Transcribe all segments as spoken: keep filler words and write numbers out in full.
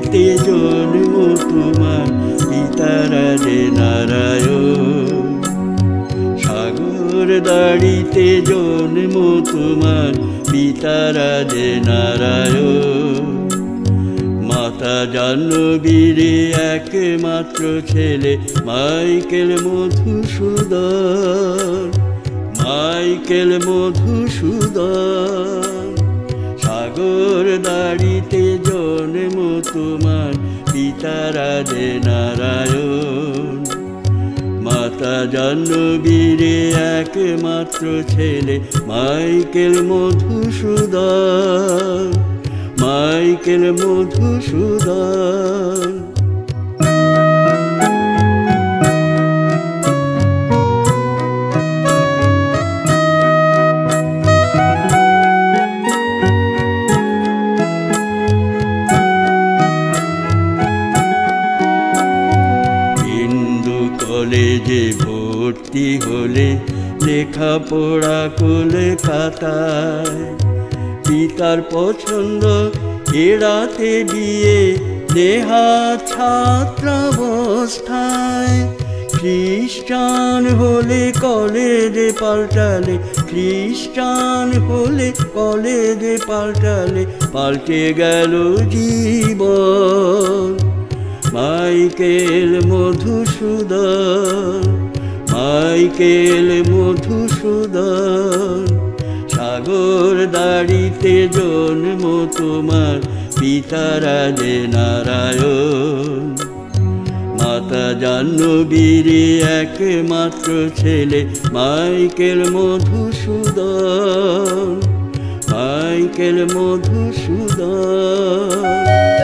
দাড়িতে জন্ম তোমার পিতারা যে নারায়ণ। সাগর দাড়িতে জন্ম তোমার পিতারা যে নারায়ণ। মাতা জাহ্নবীর একমাত্র ছেলে মাইকেল মধুসূদন, মাইকেল মধুসূদন। সাগর দাড়িতে জন্ম তোমার পিতারা যে নারায়ণ। মাতা জাহ্নবীর একমাত্র ছেলে মাইকেল মধুসূদন, মাইকেল মধুসূদন। হিন্দু কলেজে ভর্তি হলে লেখাপড়া কলকাতায়। পিতার পছন্দ এড়াতে দিয়ে নেহাত ছাত্রাবস্থায়। খ্রিস্টান হলে কলেজে পাল্টালে, খ্রিস্টান হলে কলেজে পাল্টালে পাল্টে গেল জীবন। Michael Madhusudan, Michael Madhusudan. সাগর দাড়িতে জন্ম তোমার পিতারা যে নারায়ণ। মাতা জাহ্নবীর একমাত্র ছেলে মাইকেল মধুসূদন, মাইকেল মধুসূদন।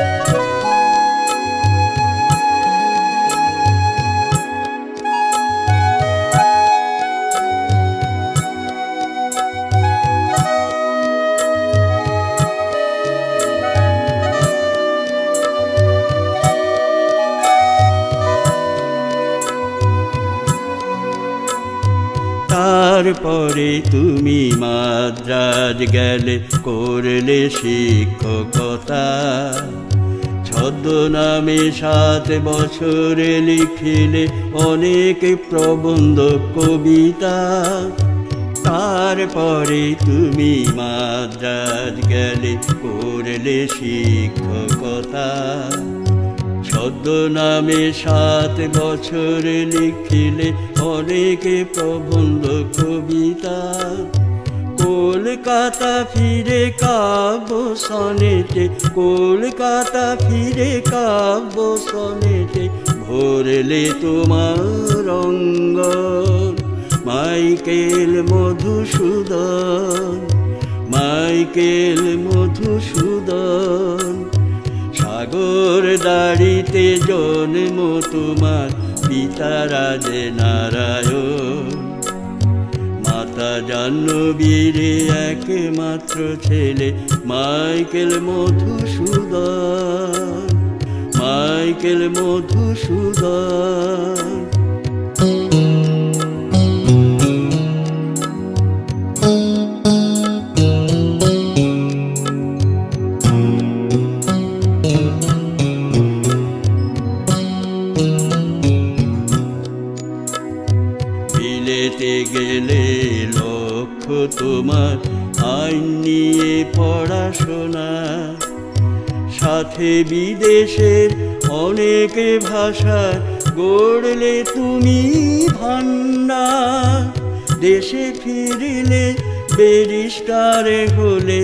তারপরে তুমি মাদ্রাজ গেলে, করলে শিক্ষকতা। ছদ্মনামে সাত বছরে লিখিলে অনেক প্রবন্ধ কবিতা। তারপরে তুমি মাদ্রাজ গেলে, করলে শিক্ষকতা। ছদ্মনামে সাত বছর লিখিলে অনেক প্রবন্ধ কবিতা। কলকাতা ফিরে কাব্য সনেটে, কলকাতা ফিরে কাব্য সনেটে ভরলে তোমার অঙ্গন। Michael Madhusudan, Michael Madhusudan. সাগর দাড়িতে জন্ম তোমার পিতারা যে নারায়ণ। মাতা জাহ্নবীর একমাত্র ছেলে মাইকেল মধুসূদন, মাইকেল মধুসূদন। বিলেতে গেলে লক্ষ্য তোমার আইন নিয়ে পড়াশোনা। সাথে বিদেশের অনেক ভাষা গড়লে তুমি ভান্ডার। দেশে ফিরিলে ব্যারিস্টার হলে,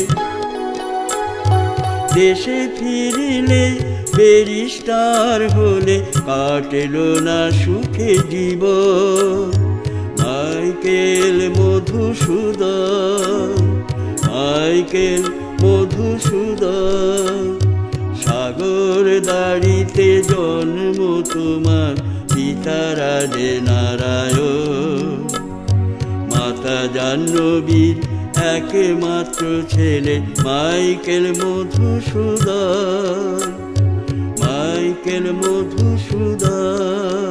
দেশে ফিরিলে ব্যারিস্টার হলে কাটল না সুখে জীবন। Michael Madhusudan, Michael Madhusudan. সাগর দাড়িতে জন্ম তোমার পিতারা যে নারায়ণ। মাতা জাহ্নবীর একমাত্র ছেলে মাইকেল মধুসূদন, মাইকেল মধুসূদন।